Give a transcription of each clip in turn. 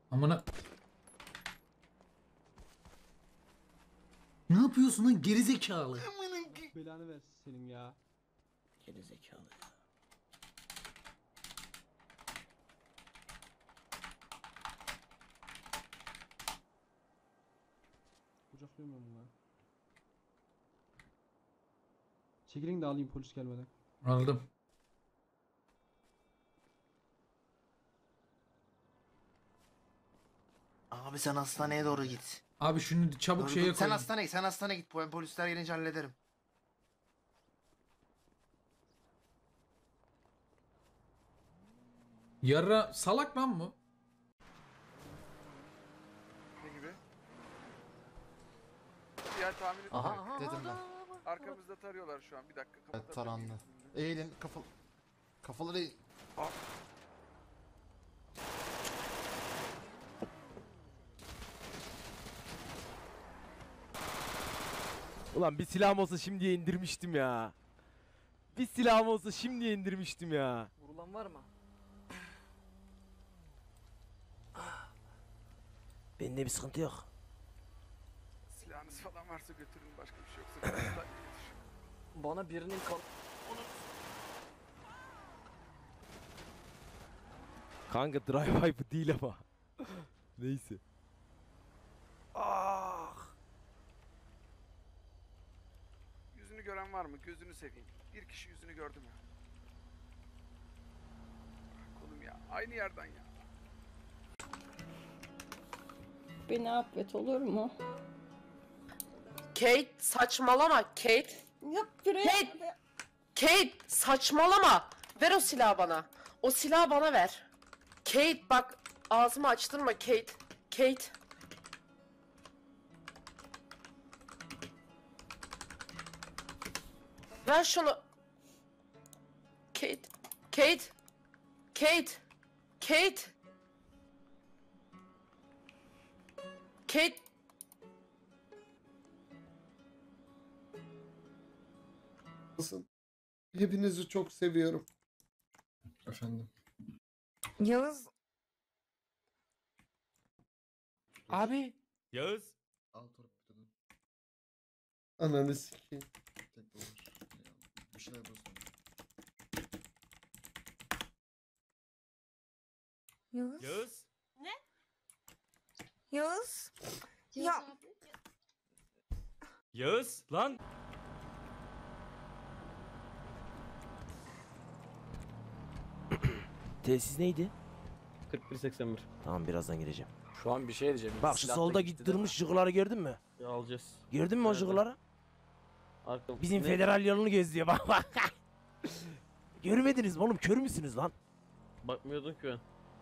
Amına. Ne yapıyorsun lan gerizekalı? Belanı versin senin ya. Gerizekalı ya. Kucaklıyorum ben bunu. Çekilin de alayım polis gelmeden. Aldım. Abi sen hastaneye doğru git. Abi şunu çabuk Doğru, şeye dur. Sen koy. hastaneye git. Ben polisler gelince hallederim. Yarra salak lan bu. Ne gibi? Diğer tahmin ettim. Dedim ben. Arkamızda tarıyorlar şu an. Bir dakika. Evet, tarandı. Eğilin kafaları eğ- Ulan bir silahım olsa şimdiye indirmiştim ya. Bir silahım olsa şimdiye indirmiştim ya. Vurulan var mı? Bende bir sıkıntı yok. Silahınız falan varsa götürün. Başka bir şey yoksa. Sırtınızda götür. Bana birinin Kanka drive wipe değil ama. Neyse. Ah. Yüzünü gören var mı? Gözünü seveyim. Bir kişi yüzünü gördü mü? Kolum ya. Aynı yerden ya. Beni affet olur mu? Kate saçmalama Kate. Yok buraya. Kate saçmalama. Ver o silahı bana. O silahı bana ver. Kate bak ağzımı açtırma Kate. Kate. Ver şunu. Kate. Kate. Kate. Kate. Kate. Hepinizi çok seviyorum. Efendim. Yağız. Abi. Yağız. Al torpidodu. Ananı sikeyim. Tek olur. Bir şeyler bozma. Yağız. Yağız. Yağız. Ya. Yağız lan. Tesis neydi? 4181. Tamam birazdan gireceğim. Şu an bir şey diyeceğim. Bak şu Silah da solda gitti de. gittirmiş jıgıları gördün mü? Alacağız. Gördün mü o Evet. jıgıları? Arka. Bizim federal yolunu geziyor bak bak. Görmediniz mi oğlum, kör müsünüz lan? Bakmıyordun ki ben.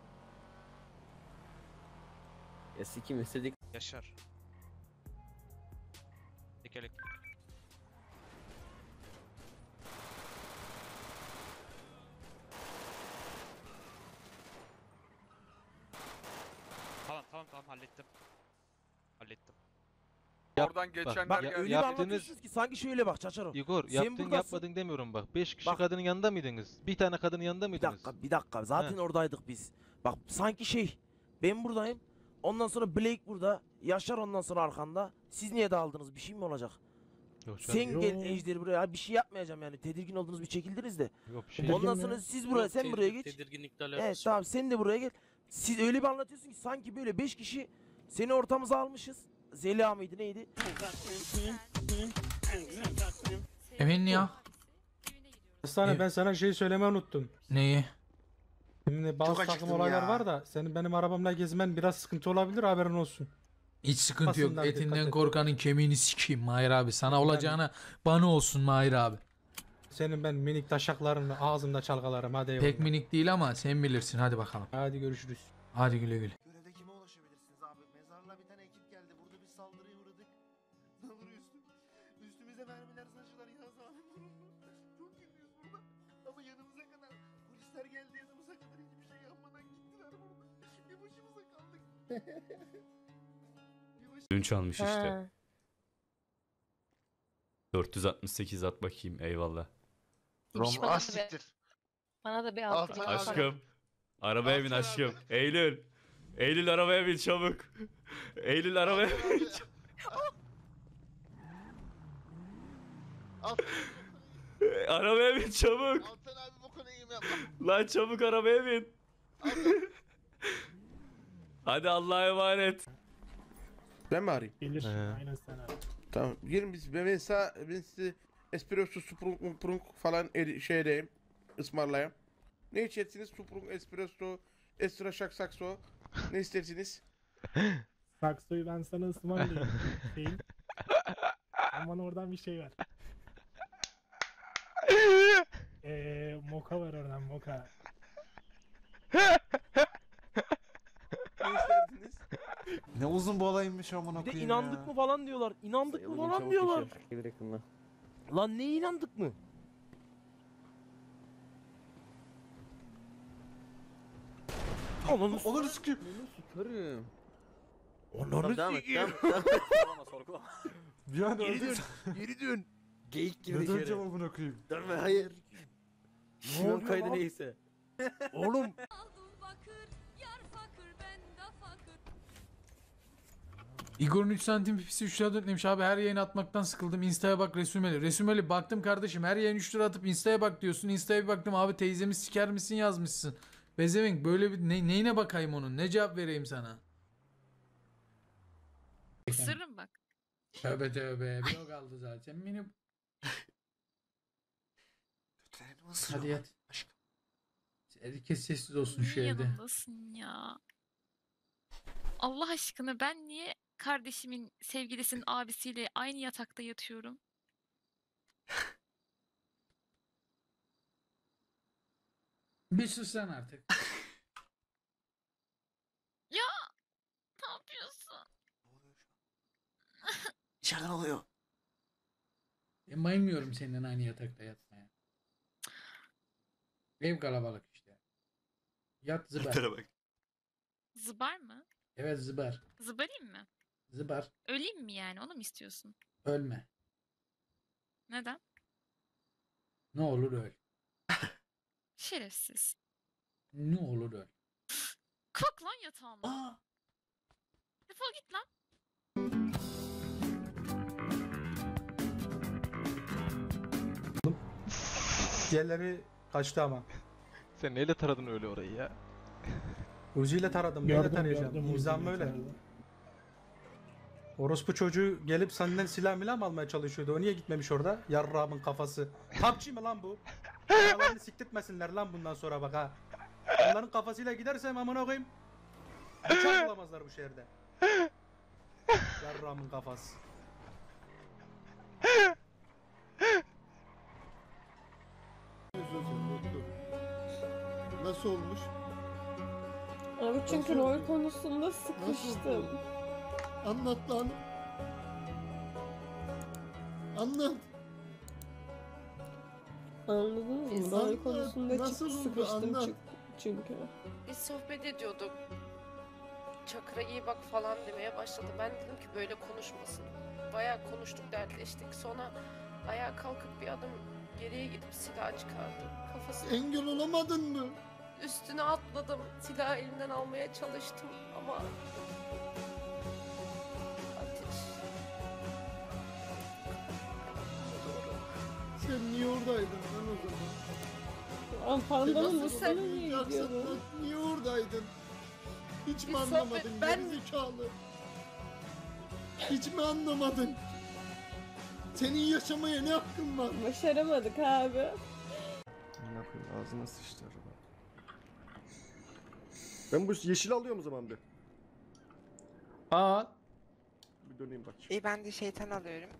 Ya sikim istedik. Yaşar. Tekerlek. Tamam hallettim. Oradan geçenler Bak geldi. öyle bir anlatıyorsunuz ki sanki şöyle bak Çaçaro. Igor Sen yaptın buradasın. yapmadın demiyorum bak. 5 kişi Bak. kadının yanında mıydınız? Bir tane kadının yanında Bir mıydınız? dakika zaten oradaydık biz. Bak sanki şey, ben buradayım. Ondan sonra Blake burada. Yaşar ondan sonra arkanda. Siz niye dağıldınız? Bir şey mi olacak? Yok, Sen gel Ejder buraya. Bir şey yapmayacağım yani. Tedirgin oldunuz, bir çekildiniz de. Yok bir şey. Ondan sonra siz buraya, sen buraya geç. Tedirginlikle Evet tamam, sen de buraya gel. Siz öyle bir anlatıyorsun ki sanki böyle 5 kişi seni ortamıza almışız. Zeliha mıydı neydi? Emin ya. Hastane, ben sana şey söylemeyi unuttum. Neyi? Şimdi bazı Çok takım acıktım olaylar ya. var da senin benim arabamla gezmen biraz sıkıntı olabilir, haberin olsun. Hiç sıkıntı yok. Basından dikkat Etinden et. korkanın kemiğini sikeyim Mahir abi. Sana olacağına bana olsun Mahir abi. Senin ben minik taşaklarını ağzımda çalkalarım, hadi eyvallah. Pek minik değil ama sen bilirsin. Hadi bakalım. Hadi görüşürüz. Hadi güle güle. Görevde kime ulaşabilirsiniz abi? Mezarlığa bir tane ekip geldi. Burada bir saldırıya uğradık. Ne olur üstümüze mermiler saçılar Yağız abi. Çok kötüyüz burada. Ama yanımıza kadar polisler geldi, yanımıza kadar hiçbir şey yapmadan gittiler burada. Bir başımıza kaldık. Dün çalmış işte. 468 at bakayım, eyvallah. Rom siktir. Bana da bir Altın Aşkım. Arabaya bin aşkım. Eylül. Eylül arabaya bin çabuk. Eylül arabaya bin. Arabaya bin çabuk. Altan abi bu konuyu iyi mi yapma? Lan çabuk arabaya bin. Hadi Allah'a emanet. Ben mi arayayım? Gelir. He. Aynen sen abi. Tamam. Gelin biz ben size espresso, sprung falan şey edeyim. Ismarlayayım. Ne içersiniz? Sprung, espresso, extra şak sakso. Ne istersiniz? Saksoyu ben sana ısmarlayayım. Değil. Aman oradan bir şey ver. Moka var oradan moka. Ne isterdiniz? Ne uzun bu olaymış amına Bir de koyayım inandık mı falan diyorlar. İnandık mı falan diyorlar. Lan ne inandık mı? Ananı Onları sıkayım. Ananı sikeyim. Sorgulama sorgulama. Bir an Geri öldüm. dön. Geri dön. Geyik Ne döneceğim amına koyayım? Dönme hayır. Ne oluyor lan? neyse. Oğlum. Igor'un 3 santim pipisi 3 lira demiş abi, her yayın atmaktan sıkıldım, instaya bak resümeli. Resümeli baktım kardeşim, her yayın 3 lira atıp instaya bak diyorsun. Instaya bir baktım abi, teyzemi siker misin yazmışsın. Bezevenk böyle bir neyine bakayım onun, ne cevap vereyim sana? Isırırım bak. Tövbe tövbe, blog aldı zaten beni. Hadi yat. Herkes sessiz olsun şu Niye evde. yanımdasın ya? Allah aşkına ben niye kardeşimin sevgilisinin abisiyle aynı yatakta yatıyorum? Bir sus sen artık. Ya ne yapıyorsun? İçeriden oluyor. Maymıyorum seninle aynı yatakta yatmaya. Ev kalabalık işte. Yat zıbar. bak. Zıbar mı? Evet zıbar. Zıbarayım mı? Zıbar. Öleyim mi yani? Onu mu istiyorsun? Ölme. Neden? Ne olur öl. Şerefsiz. Ne olur öl. Kalk lan yatağımdan. Defol git lan. Diğerleri kaçtı ama. Sen neyle taradın öyle orayı ya? Uzi ile taradım. Neyle tarayacağım? İmzam öyle. Orospu çocuğu gelip senden silah milah mı almaya çalışıyordu? O niye gitmemiş orada? Yarrağımın kafası. PUBG mi lan bu? Aralarını siktirtmesinler lan bundan sonra bak ha. Onların kafasıyla gidersem amına koyayım. Bıçak bulamazlar bu şehirde. Yarrağımın kafası. Nasıl olmuş? Abi çünkü rol konusunda sıkıştım. Anlat lan. Anlat. Anladınız mı? Rol konusunda nasıl oldu? Anlat. çünkü. Biz sohbet ediyorduk. Çakra iyi bak falan demeye başladı. Ben dedim ki böyle konuşmasın. Bayağı konuştuk, dertleştik. Sonra ayağa kalkıp bir adım geriye gidip silah çıkardı. Kafasını Engel olamadın mı? üstüne atladım. Silahı elimden almaya çalıştım ama... Ateş. Sen niye oradaydın lan o zaman? Panda'nın Nasıl olacaksın lan? Niye oradaydın? Hiç mi Bir anlamadın sohbet- ben- gerizekalı? Hiç mi anlamadın? Senin yaşamaya ne hakkın var? Başaramadık abi. Ne yapayım ağzına sıçtı araba. Ben bu yeşil alıyorum o zaman bir. Al. Bir döneyim bak. Ben de şeytan alıyorum.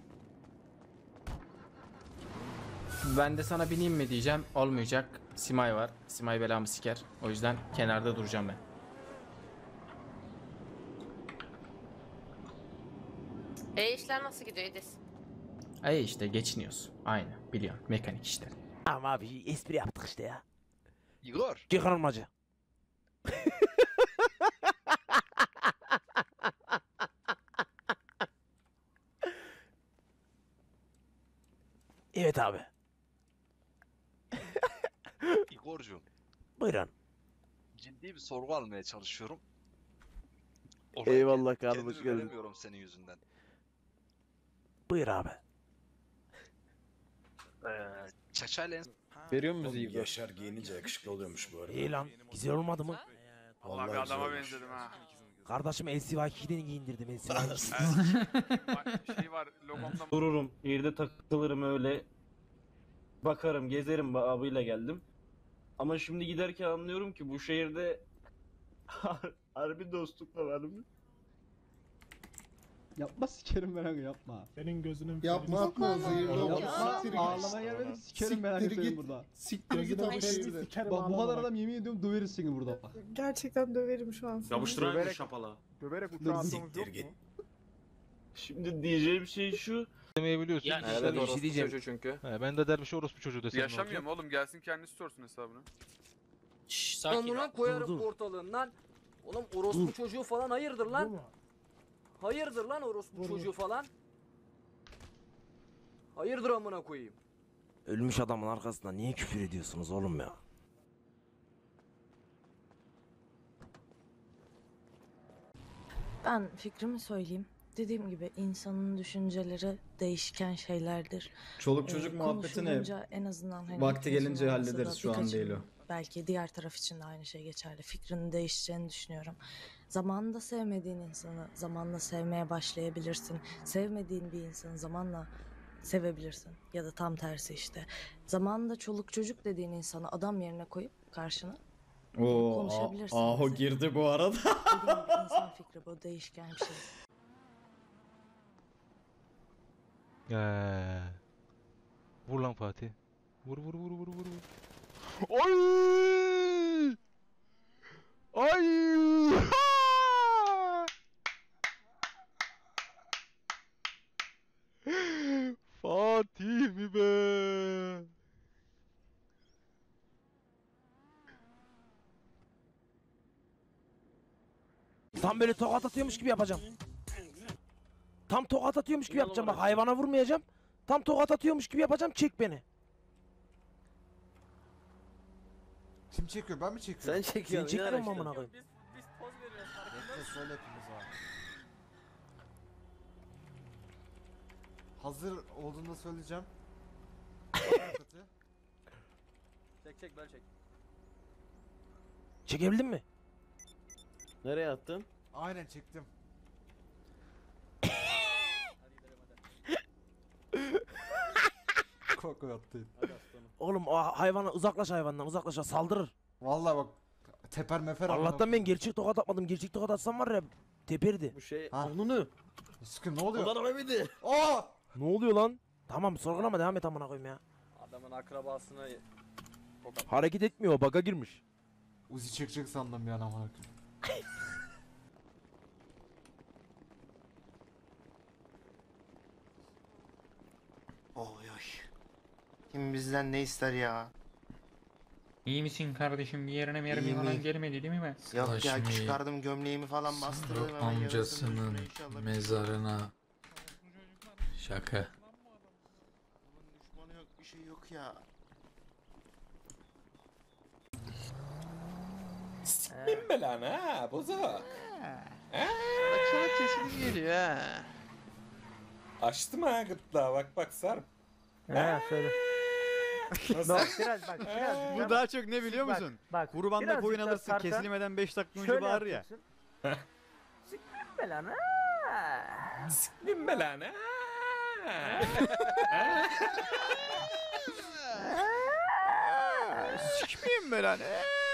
Ben de sana bineyim mi diyeceğim. Olmayacak. Simay var. Simay belamı siker. O yüzden kenarda duracağım ben. İşler nasıl gidiyor Edis? Ay işte geçiniyoruz. Aynı. Biliyorum. Mekanik işler. Ama abi espri yaptık işte ya. Igor. Yıkanılmacı. Evet abi. Igor'cum. Buyurun. Ciddi bir sorgu almaya çalışıyorum. Eyvallah kardeşim, hoş Kendimi geldin. veremiyorum senin yüzünden. Buyur abi. Çaçayla Veriyor musun İbo? Yaşar giyinince yakışıklı oluyormuş bu arada. İyi lan, güzel olmadı mı? Allah bir Vallahi adama güzelmiş. benzedim ha. Kardeşim LCY2'den giyindirdim LCY2. Şey var logomda Dururum, yerde takılırım öyle. Bakarım, gezerim abıyla geldim. Ama şimdi giderken anlıyorum ki bu şehirde harbi dostluk da var mı? Yapma sikerim ben abi yapma. Senin gözünün Yapma atma zehirli ol. Siktir git. Ağlamaya gelmedim sikerim ben Siktir abi seni git. burada. Siktir git o şehirde. Bak bu kadar adam yemin ediyorum döveriz seni burada. Gerçekten döverim şu an. Yapıştırayım şapala. Döverek Siktir git. Şimdi diyeceğim şey şu. Demeyebiliyorsun. Yani evet, bir orospu şey diyeceğim. çocuğu çünkü. Ben de dermiş orospu çocuğu desem yaşamıyor mu oğlum? Gelsin kendisi sorsun hesabını. Amına koyarım dur. ortalığından. Oğlum orospu çocuğu falan hayırdır lan? Hayırdır lan orospu çocuğu falan? Hayırdır amına koyayım? Ölmüş adamın arkasında niye küfür ediyorsunuz oğlum ya? Ben fikrimi söyleyeyim. Dediğim gibi insanın düşünceleri değişken şeylerdir. Çoluk çocuk muhabbeti ne? Konuşulunca en azından hani Vakti hepimizin gelince olmasa hallederiz, da şu an birkaçının değil o. Belki diğer taraf için de aynı şey geçerli. Fikrinin değişeceğini düşünüyorum. Zamanında sevmediğin insanı zamanla sevmeye başlayabilirsin. Sevmediğin bir insanı zamanla sevebilirsin. Ya da tam tersi işte. Zamanında çoluk çocuk dediğin insanı adam yerine koyup karşına konuşabilirsin. Aho girdi bu arada. dediğim gibi insan fikri bu değişken bir şey. Vur lan Fatih. Vur vur vur vur vur. Ay! Ay! Fatih mi be? Tam böyle tokat atıyormuş gibi yapacağım. Tam tokat atıyormuş gibi yapacağım, bak hayvana vurmayacağım. Tam tokat atıyormuş gibi yapacağım, çek beni. Kim çekiyor? Ben mi çekiyorum? Sen Seni çekiyorsun çekiyorum amına koyayım. Biz poz veriyoruz. Bekle söyle hepimiz var. Hazır olduğunda söyleyeceğim. Çek böyle çek. Çekebildin mi? Nereye attın? Aynen çektim. Korku attı. Oğlum o hayvana uzaklaş, hayvandan uzaklaş, saldırır. Vallahi bak teper mefer Allah'tan ben gerçek tokat atmadım. Gerçek tokat atsam var ya teperdi. Bu şey Ha. Onunu. Sıkın ne oluyor? Ulan Mehmet'i. Aa! Ne oluyor lan? Tamam sorgulama, devam et amına koyayım ya. Adamın akrabasına Hareket etmiyor, bug'a girmiş. Uzi çekecek sandım bir an amına koyayım. Oy oy. Kim bizden ne ister ya? İyi misin kardeşim? Bir yerine mi İyiyim, falan iyiyim. gelmedi değil mi? Yok ya Saçmayı. çıkardım gömleğimi falan bastırdım hemen yarısının Amcasının üstüne inşallah. mezarına. Şaka. Bunun düşmanı yok bir şey yok ya. Bin belanı ha bozak. Baksana sesiniz geliyor ha. Açtım ha gırtlağı bak Sarp. He söyle. Nasıl? Bu daha çok ne biliyor musun? Bak. Kurbanda koyun alırsın kesilmeden 5 dakika önce bağır ya. Bin belanı Sikmeyeyim ben lan.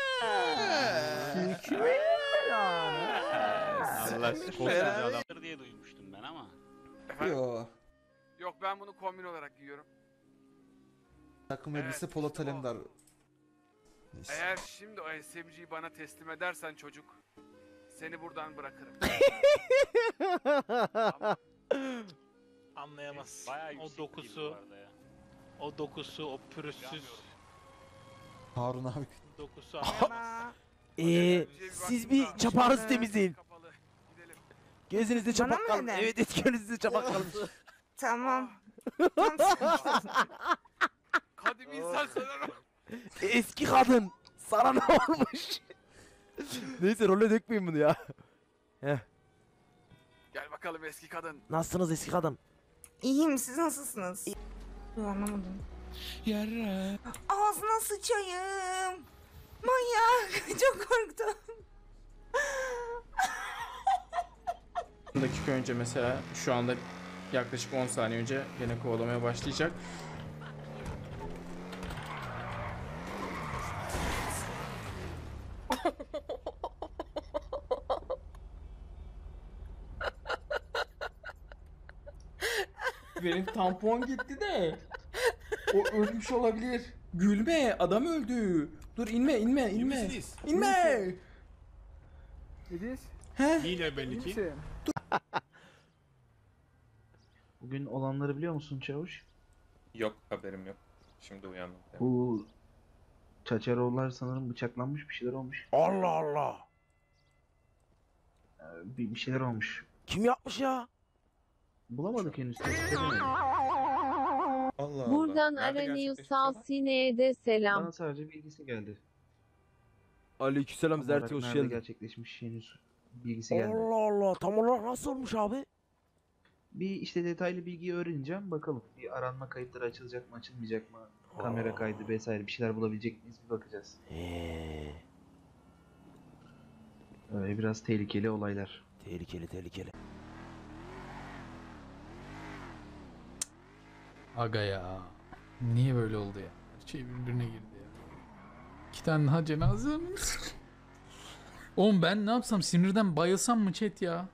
Allah koskoca adam. diye duymuştum ben ama. Efendim? Yo. Yok ben bunu kombin olarak giyiyorum. Takım Evet, elbise Polat işte o. Alemdar. Eğer şimdi o SMG'yi bana teslim edersen çocuk, seni buradan bırakırım. Anlayamaz. O dokusu. O dokusu, o pürüzsüz Harun abi. dokusu anlayamaz. Siz bir çapağınızı temizleyin. Kapalı. Gidelim. Gözünüzde çapak kalın. Evet gözünüzde çapak kalmış. Tamam. Kadim insan sana. Eski kadın. Sana ne olmuş? Neyse role dökmeyin bunu ya. Heh. bakalım eski kadın. Nasılsınız eski kadın? İyiyim, siz nasılsınız? Anlamadım. Yarra. Ağzına sıçayım. Manyak. Çok korktum. Bir dakika önce mesela şu anda yaklaşık 10 saniye önce gene kovalamaya başlayacak. Benim tampon gitti de. O ölmüş olabilir. Gülme, adam öldü. Dur inme. İnme. Ediz? He? Yine belki. Bugün olanları biliyor musun Çavuş? Yok, haberim yok. Şimdi uyandım. Bu Çaçaroğullar sanırım bıçaklanmış, bir şeyler olmuş. Allah Allah. Bir şeyler olmuş. Kim yapmış ya? Bulamadık henüz. Tespit edemedik. Allah Buradan Araniusal Sine'ye de selam. Bana sadece bilgisi geldi. Aleykümselam Tam Zerti, olarak hoş nerede geldin. gerçekleşmiş henüz bilgisi geldi. Allah Allah, tam olarak nasıl olmuş abi? Bir işte detaylı bilgiyi öğreneceğim bakalım. Bir aranma kayıtları açılacak mı açılmayacak mı? Kamera kaydı vesaire bir şeyler bulabilecek miyiz bir bakacağız. Öyle biraz tehlikeli olaylar. Tehlikeli. Aga ya. Niye böyle oldu ya? Her şey birbirine girdi ya. 2 tane daha cenaze mi? Oğlum ben ne yapsam, sinirden bayılsam mı chat ya?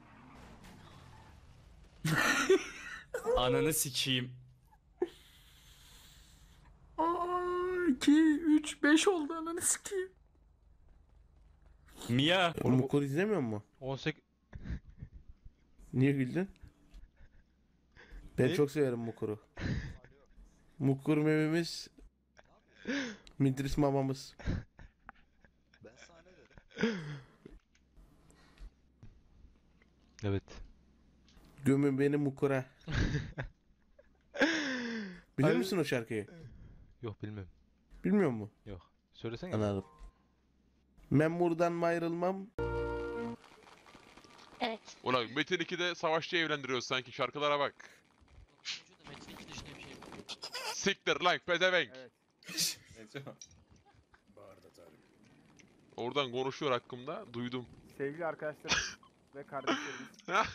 Ananı sikeyim. 2, 3, 5 oldu, ananı sikeyim. Mia. Oğlum Mukur izlemiyor mu? 18. Niye güldün? Ben Ne? çok severim Mukur'u. Mukur mememiz. Midris mamamız. Evet. Gömün beni Mukur'a. Bilir Hayır. misin o şarkıyı? Yok bilmem. Bilmiyor musun? Yok. Söylesene. Anladım. Ben buradan ayrılmam. Evet. Ulan Metin 2'de savaşçı evlendiriyoruz sanki, şarkılara bak. Siktir lan pezevenk. Oradan konuşuyor hakkımda, duydum. Sevgili arkadaşlarım ve kardeşlerimiz.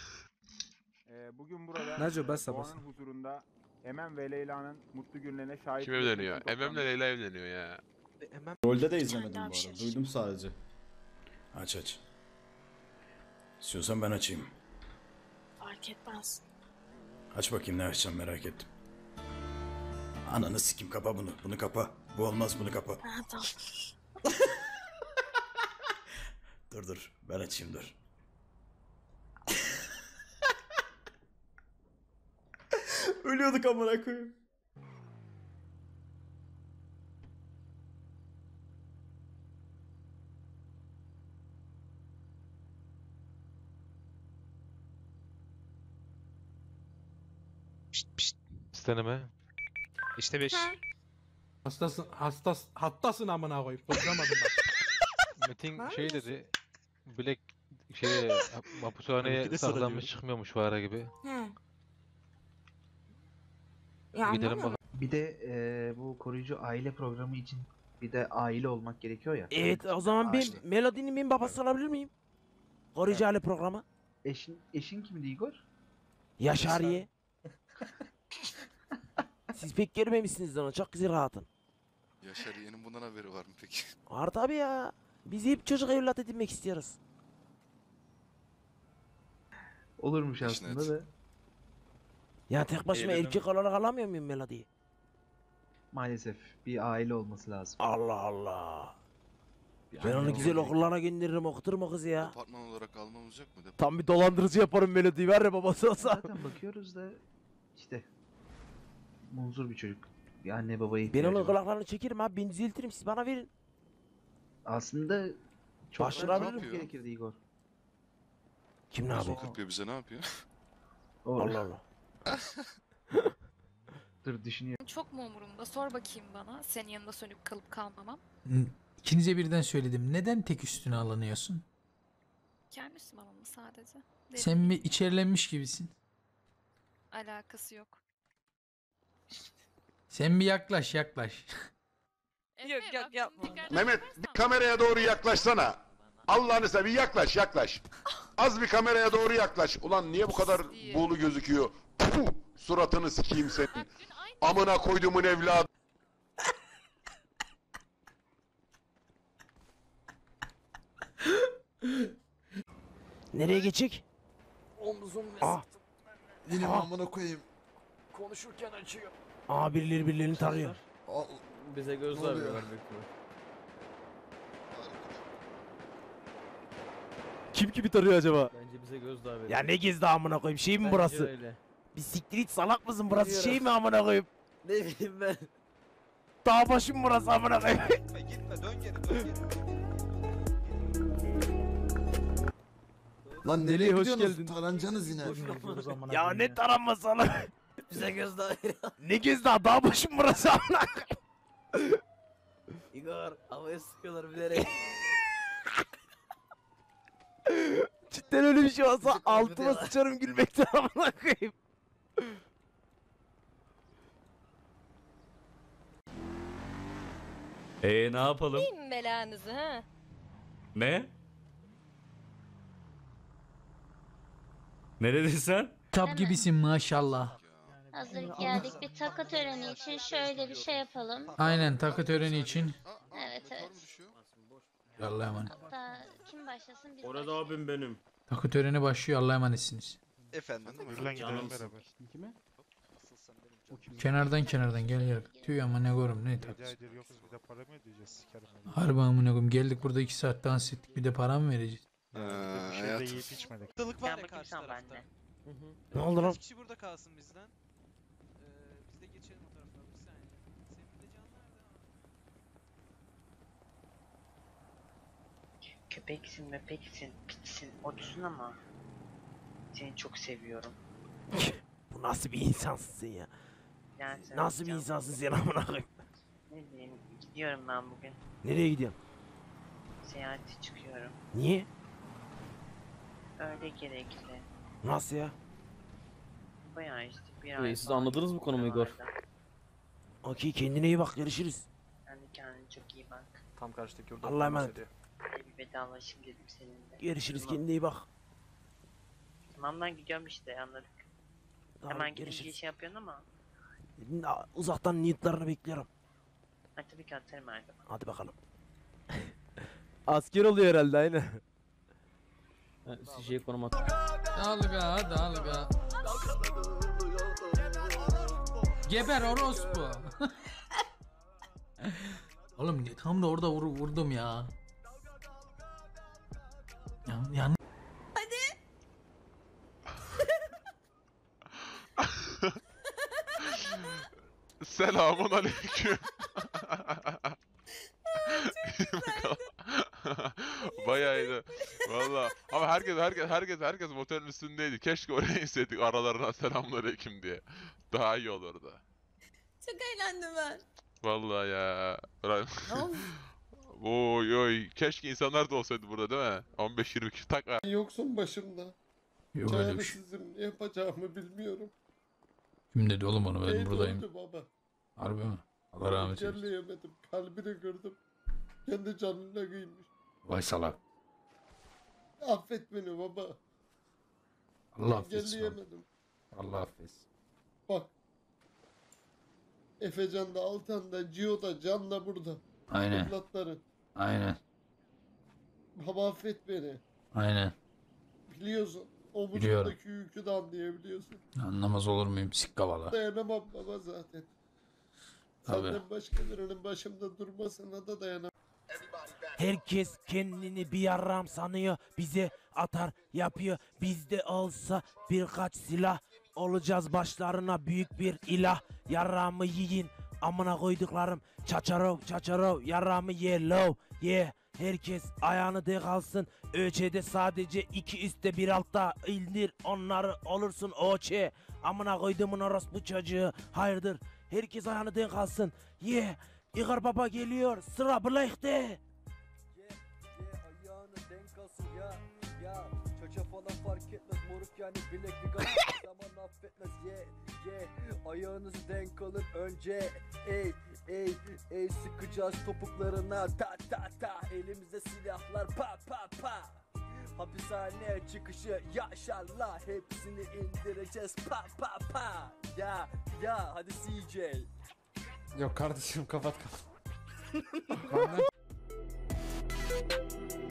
Bugün burada Naco, basa, basa. Doğan'ın huzurunda Emem ve Leyla'nın mutlu günlerine şahit Kim evleniyor? Emem'le Leyla evleniyor ya. Rolde de izlemedim bu arada. Duydum sadece. Aç. İstiyorsan ben açayım. Fark etmez. Aç bakayım, ne açacağım, merak ettim. Ananı sikim, kapa bunu. Bunu kapa. Bu olmaz, bunu kapa. Ha, tamam. Dur. Ben açayım, dur. Ölüyorduk amına koyayım. İsteneme. İşte 5. Hattasın amına koyup. Konuşamadım bak. Metin şey dedi. Black hapishaneye saklanmış çıkmıyormuş fare gibi. Gidelim bakalım. Bir de bu koruyucu aile programı için bir de aile olmak gerekiyor ya. Evet, o zaman ben Melody'nin benim babası alabilir miyim? Koruyucu aile programı. Eşin kimdi Igor? Yaşariye. Siz pek görmemişsiniz onu, çok güzel rahatın. Yaşariye'nin bundan haberi var mı peki? Var tabi ya. Biz hep çocuk evlat edinmek istiyoruz. Olurmuş aslında da. Ya tek başıma Eğlenelim. erkek olarak alamıyor muyum Melody'yi? Maalesef bir aile olması lazım. Allah Allah. Ben anne onu güzel olmak okullara gönderirim, okuturum o kızı ya. Apartman olarak almamız yok mu? Tam bir dolandırıcı yaparım Melody'yi, ver ya babası olsa. Zaten bakıyoruz da işte munzur bir çocuk. Bir anne babaya Ben ihtiyacı onun var. kulaklarını çekerim abi, ben düzeltirim, siz bana verin. Aslında çok Başarabilirim. yapmam gerekirdi Igor. Kim ne yapıyor? Yapıyor bize, ne yapıyor? Allah Allah. Dur düşünüyorum. Çok mu umurumda? Sor bakayım bana. Senin yanında sönük kalıp kalmamam. İkinize birden söyledim. Neden tek üstüne alınıyorsun? Siker Müslümanım mı sadece? Sen bir içerilenmiş gibisin. Alakası yok. Sen bir yaklaş. Yok yapma. Mehmet bir kameraya doğru yaklaşsana. Allah'ını seveyim yaklaş. Az bir kameraya doğru yaklaş. Ulan niye bu kadar buğulu gözüküyor? Puh, suratını sikeyim senin. Amına koyduğumun evladı. Nereye geçecek? Omzum Ah. Yine amına koyayım. konuşurken açıyor. Birilerini tarıyor. Bize göz Ne oluyor? veriyorlar büyük ihtimal. Kim kimi tarıyor acaba? Bence bize göz veriyor. Ya ne gezdi amına koyayım? Şey mi Bence burası? öyle. Bir siktir git, salak mısın? Burası Biliyorum. şey mi amına koyayım? Ne bileyim ben. Dağ başı mı burası amına koyayım? Gitme dön geri. Lan nereye gidiyorsunuz? Tarancanız yine. Ya ne taranması oğlum? Bize göz veriyor. Ne gezdi? Dağ başı mı burası amına koyayım? Igor havaya sıkıyorlar bilerek. Cidden öyle bir şey olsa altıma sıçarım gülmekten amına koyayım. Ne yapalım? Neyim belanızı ha? Ne? Ne dedin sen? Kitap gibisin maşallah. Hazır geldik bir takı töreni için şöyle bir şey yapalım. Aynen, takı töreni için. Evet. Allah'a emanet. Hatta kim başlasın biz Orada abim benim. Takı töreni başlıyor, Allah'a emanetsiniz. Efendim. Kenardan gel. Tüy ama ne korum ne takısı. Yoksa bir de para mı ödeyeceğiz sikerim. Harbi amına koyayım, geldik burada 2 saat dans ettik, bir de para mı vereceğiz? Bir şey de yiyip içmedik. Dalık var ya karşı tarafta. Ne oldu lan? Bir kişi burada kalsın bizden. Biz de geçelim o tarafa. Bir saniye. Senin de can nerede? Köpeksin, mepeksin, pitsin, otusun ama seni çok seviyorum. Bu nasıl bir insansın sen ya? Yani sen Nasıl bir insansın sen amına koyayım? Ne bileyim, gidiyorum ben bugün. Nereye gidiyorsun? Seyahate çıkıyorum. Niye? Öyle gerekli. Nasıl ya? Bayağı işte bir ay Siz falan anladınız mı konumu Igor? buralarda. Okey, kendine iyi bak, görüşürüz. Sen de kendine çok iyi bak. Tam karşıdaki yolda. Allah'a emanet. Bir vedalaşayım dedim seninle. Görüşürüz, Tamam. kendine iyi bak. Tamam lan gidiyorum işte anladık. Tamam, Hemen gidince görüşürüz. şey yapıyorsun ama. Uzaktan niyetlerini bekliyorum. Ay tabii ki atarım her zaman. Hadi bakalım. Asker oluyor herhalde aynen. Şey konum at. Dalga. Geber orospu. Oğlum tam da orada vurdum ya. Ya Selamun aleyküm. Bayağı iyiydi. Valla. Ama herkes motorun üstündeydi. Keşke oraya inseydik aralarına selamünaleyküm diye. Daha iyi olurdu. Çok eğlendim ben. Vallahi ya. Oy keşke insanlar da olsaydı burada değil mi? 15-20 kişi tak. Yoksun başımda. Yok öyle bir şey. Çaresizim, ne yapacağımı bilmiyorum. Kim dedi oğlum onu, ben Neydi buradayım. oldu baba? Harbi mi? Allah rahmet eylesin. Engelleyemedim, kalbini kırdım. Kendi canına kıymış. Vay salak. Affet beni baba. Allah affetsin oğlum. Engelleyemedim. Allah affetsin. Bak. Efecan da Altan da Cio da Can da burada. Aynen. Evlatları. Aynen. Baba affet beni. Aynen. Biliyorsun. Biliyorum. Omuzumdaki yükü de anlayabiliyorsun. Anlamaz olur muyum sikkavala. Dayanamam baba zaten. Tabii. Senden başka birinin başımda durmasına da dayanamam. Herkes kendini bir yarram sanıyor. Bize atar yapıyor. Bizde olsa birkaç silah. Olacağız başlarına büyük bir ilah. Yarramı yiyin. Amına koyduklarım. Çaçarov. Yarramı ye low. Ye. Herkes ayağını denk alsın. ÖÇ'de sadece 2 üstte 1 altta. İndir onları olursun OÇ. Amına koyduğumun orospu çocuğu. Hayırdır. Herkes ayağını denk alsın. Ye. Igor Baba geliyor. Sıra Blake'de. Ayağını denk alsın ya. Paça falan fark etmez moruk yani bileklik ama zaman affetmez ayağınızı denk alın önce ey sıkacağız topuklarına ta ta ta elimizde silahlar pa pa pa hapishane çıkışı yaşarlar hepsini indireceğiz pa pa pa ya hadi CJ. Yok kardeşim kapat kapat. Benden